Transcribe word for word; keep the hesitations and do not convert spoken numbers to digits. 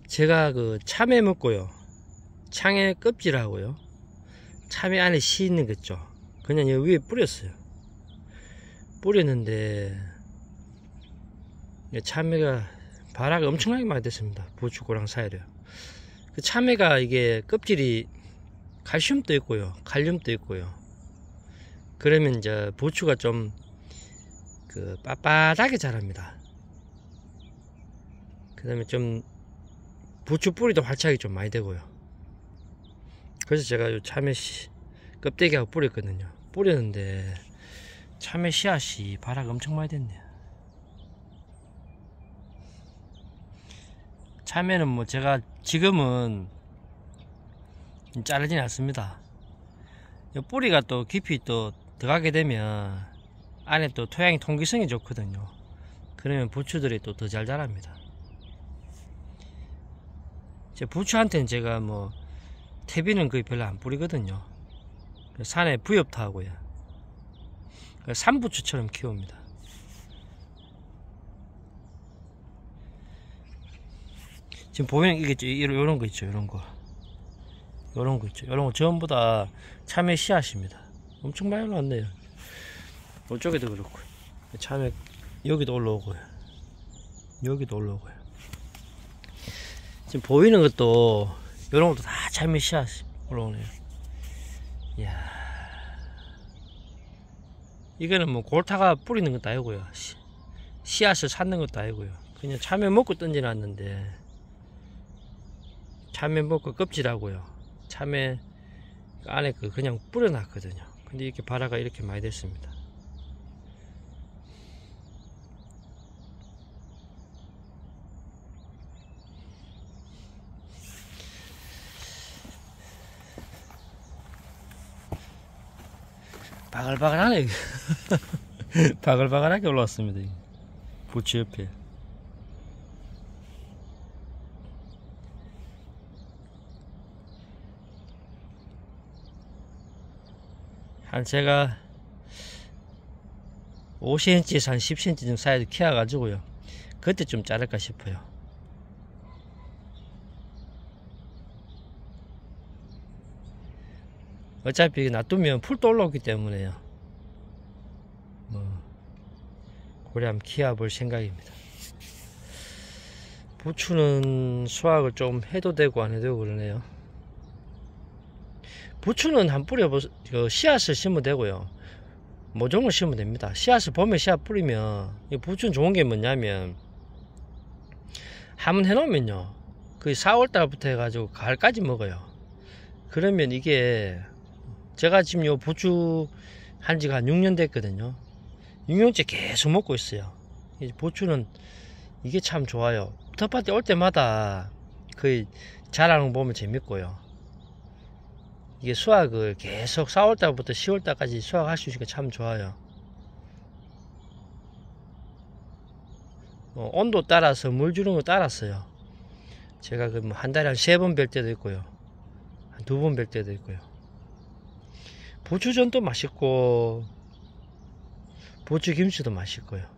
제가 그 참외 먹고요, 참외 껍질하고요, 참외 안에 씨 있는 거 있죠, 그냥 여기 위에 뿌렸어요. 뿌렸는데 참외가 발화가 엄청나게 많이 됐습니다. 부추고랑 사이로요. 그 참외가 이게 껍질이 칼슘도 있고요, 칼륨도 있고요. 그러면 이제 부추가 좀 그 빳빳하게 자랍니다. 그 다음에 좀 부추 뿌리도 활착이 좀 많이 되고요. 그래서 제가 요 참외 씨 껍데기하고 뿌렸거든요. 뿌렸는데 참외 씨앗이 발화가 엄청 많이 됐네요. 참외는 뭐 제가 지금은 자르진 않습니다. 뿌리가 또 깊이 또 들어가게 되면 안에 또 토양이 통기성이 좋거든요. 그러면 부추들이 또 더 잘 자랍니다. 제 부추한테는 제가 뭐 퇴비는 거의 별로 안 뿌리거든요. 산에 부엽도 하고요. 산부추처럼 키웁니다. 지금 보면 이게 이런 거 있죠, 이런 거, 이런 거 있죠, 이런 거 전부 다 참외 씨앗입니다. 엄청 많이 올라왔네요. 이쪽에도 그렇고, 참외 여기도 올라오고요, 여기도 올라오고요. 지금 보이는 것도 이런 것도 다 참외 씨앗 올라오네요. 이야, 이거는 뭐 골타가 뿌리는 것도 아니고요, 씨앗을 찾는 것도 아니고요. 그냥 참외 먹고 던져놨는데, 참외 먹고 껍질하고요, 참외 안에 그 그냥 뿌려놨거든요. 근데 이렇게 발화가 이렇게 많이 됐습니다. 바글바글하네. 바글바글하게 올라왔습니다. 부추 옆에. 한 제가 오 센티미터에서 한 십 센티미터 정도 사이즈 키워가지고요, 그때 좀 자를까 싶어요. 어차피 놔두면 풀도 올라오기 때문에요. 뭐 고래 한번 키워볼 생각입니다. 부추는 수확을 좀 해도 되고 안 해도 되고 그러네요. 부추는 한 뿌려보, 그 씨앗을 심으면 되고요, 모종을 심으면 됩니다. 씨앗을 봄에 씨앗 뿌리면, 이 부추는 좋은 게 뭐냐면, 한번 해놓으면요, 그 사월달부터 해가지고 가을까지 먹어요. 그러면 이게, 제가 지금 요 부추 한 지가 한 육 년 됐거든요. 육 년째 계속 먹고 있어요. 부추는 이게 참 좋아요. 텃밭에 올 때마다 거의 자라는 거 보면 재밌고요. 이게 수확을 계속 사월달부터 시월달까지 수확할 수 있으니까 참 좋아요. 어, 온도 따라서 물 주는 거 따랐어요. 제가 그 한 달에 한 세 번 뵐 때도 있고요, 한 두 번 뵐 때도 있고요. 부추전도 맛있고 부추김치도 맛있고요.